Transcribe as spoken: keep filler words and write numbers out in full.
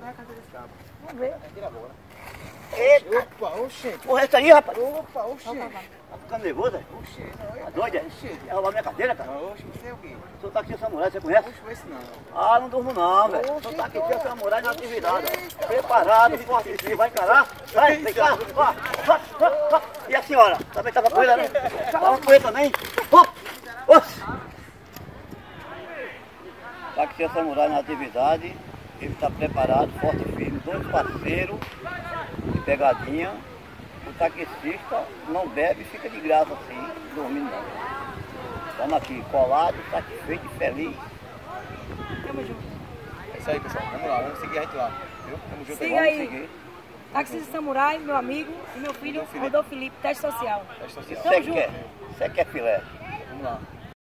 a casa desse cabo. Vamos ver. Tira agora. Eita! Opa, oxente. Porra, essa aí, rapaz. Opa, oxente. Tá ficando nervoso, é? Oxente. Tá doido, é? Vai roubar minha cadeira, cara? Oxente, isso é o quê? O senhor tá aqui, samurai, você conhece? Oxe, esse não. Ah, não durmo não, velho. O senhor tá aqui, seu samurai na atividade. Preparado, forte e vai encarar. Vai, vem cá. Ó, ó, ó, ó. E a senhora? Também tava com ele, né? Tava com ele também? Ó, ó. Tá aqui, seu samurai na atividade. Ele está preparado, forte e firme, dois parceiros de pegadinha. O taxista não bebe e fica de graça assim, dormindo não. Estamos aqui colados, satisfeito e feliz. Tamo junto. É isso aí, pessoal. Vamos lá, vamos seguir a gente lá. Viu? Tamo junto. Siga Vamos aí. seguir. Taxista Samurai, meu amigo e meu filho, Rodolfo Felipe, teste social. Teste social. Você quer? Você quer filé? Vamos lá.